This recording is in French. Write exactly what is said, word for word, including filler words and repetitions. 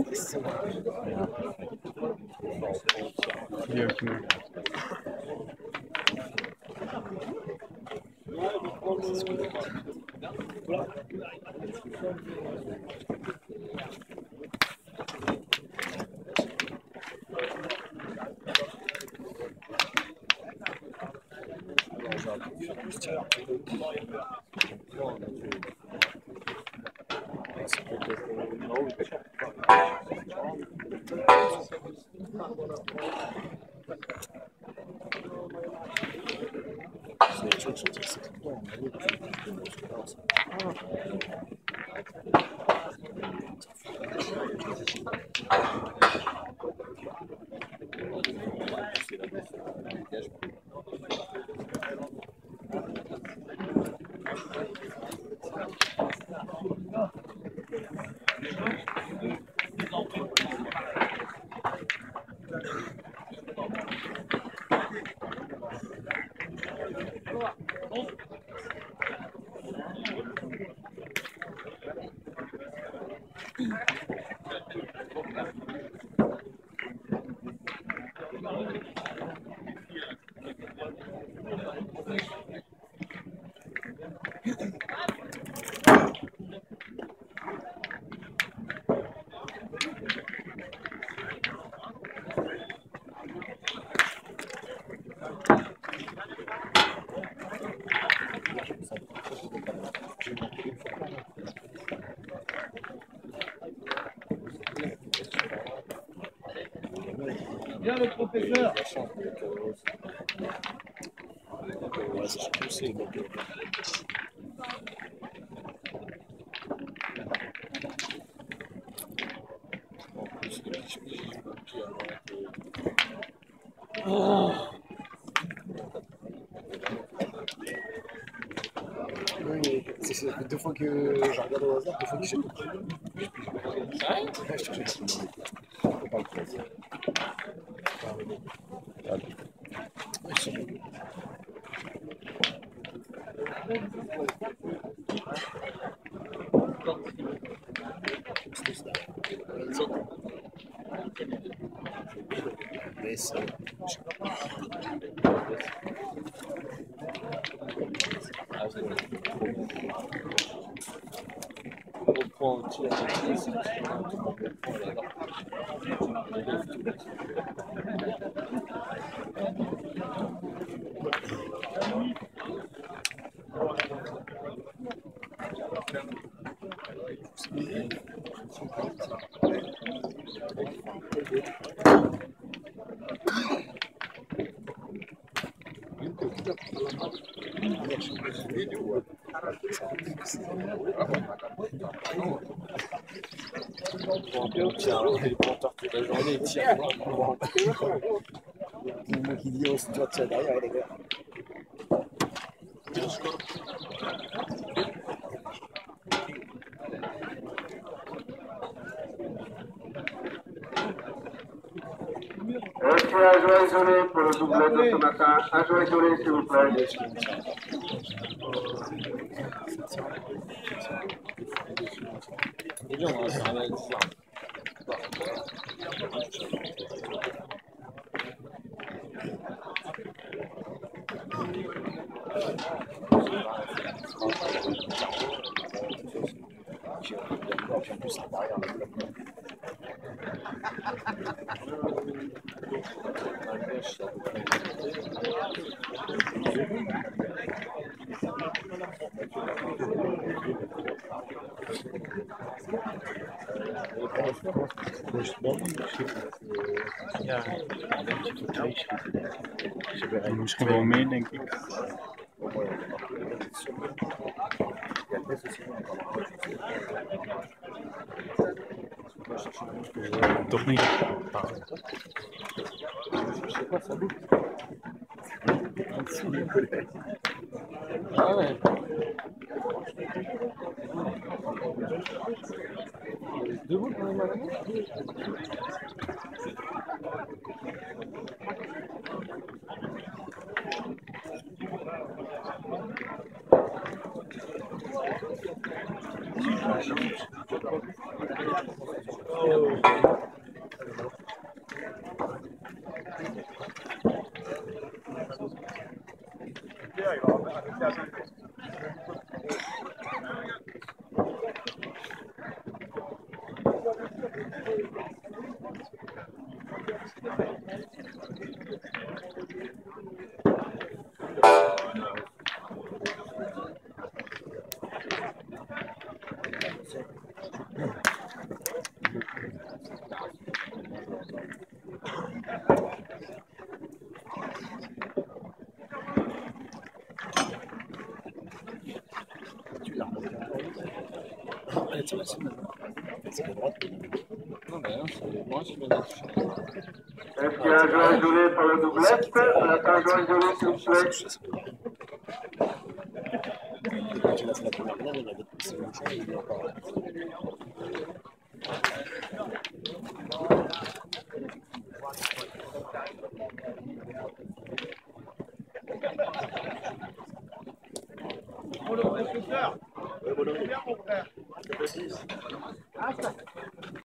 Hier, hier. Bien le professeur. Oh. Oui, c'est deux fois que je regarde au hasard, deux fois que j'ai tout. Ah ouais? Je te jure. Je peux pas le faire. Toute la journée, il tire. Moi qui dis, on se doit tirer derrière, les gars. Est-ce un joueur isolé pour le doublé de ce matin? Un joueur isolé, s'il vous plaît. Déjà, on va faire un tir. Misschien wel meer, denk ik. Toch niet. Ah ouais. Debout quand même à la main. Non, mais non, c'est moi qui m'ai dit. Est-ce qu'il y a un joueur isolé pour le doublette? Un joueur isolé, s'il vous plaît. Quand il a fait la première manœuvre, il avait poussé le champ, il est encore là. Ouais, bon, bien, mon frère.